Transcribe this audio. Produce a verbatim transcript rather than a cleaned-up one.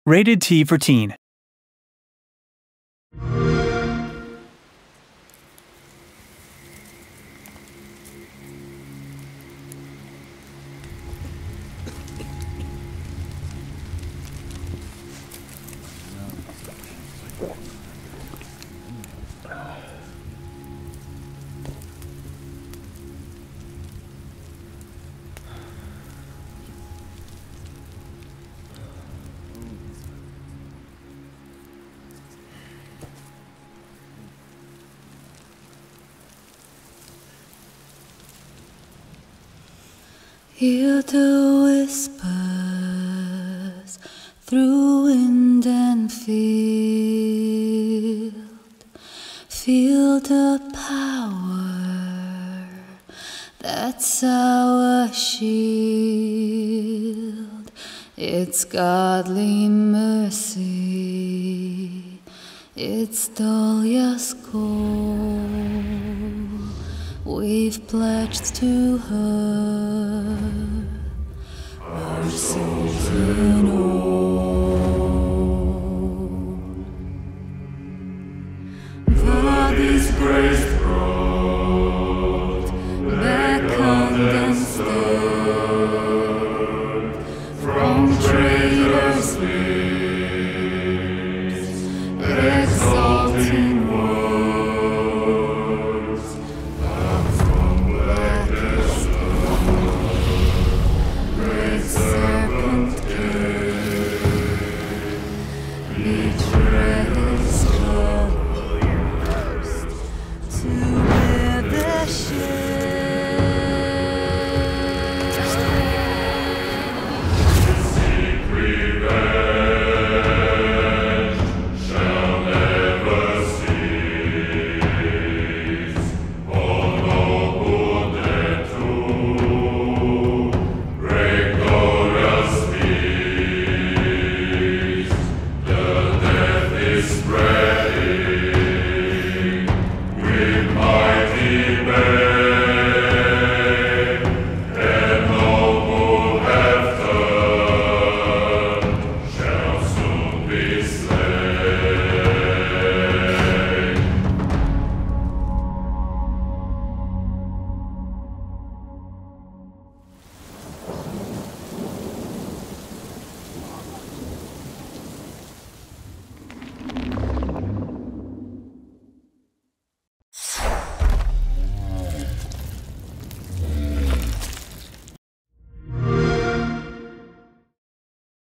Rated T for Teen. Hear the whispers through wind and field. Feel the power that's our shield. It's godly mercy. It's Dahlia's call. We've pledged to her our souls in